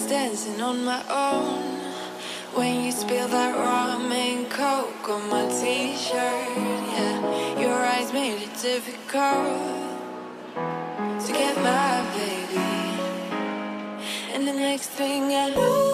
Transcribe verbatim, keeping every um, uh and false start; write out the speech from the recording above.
dancing on my own. When you spill that rum and coke on my t-shirt, yeah, your eyes made it difficult to get my baby. And the next thing I know,